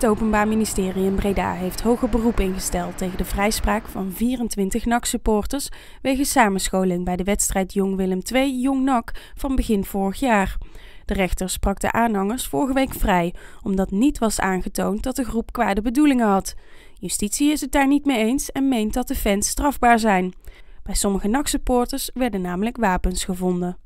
Het Openbaar Ministerie in Breda heeft hoger beroep ingesteld tegen de vrijspraak van 24 NAC-supporters wegens samenscholing bij de wedstrijd Jong Willem II-Jong NAC van begin vorig jaar. De rechter sprak de aanhangers vorige week vrij, omdat niet was aangetoond dat de groep kwade bedoelingen had. Justitie is het daar niet mee eens en meent dat de fans strafbaar zijn. Bij sommige NAC-supporters werden namelijk wapens gevonden.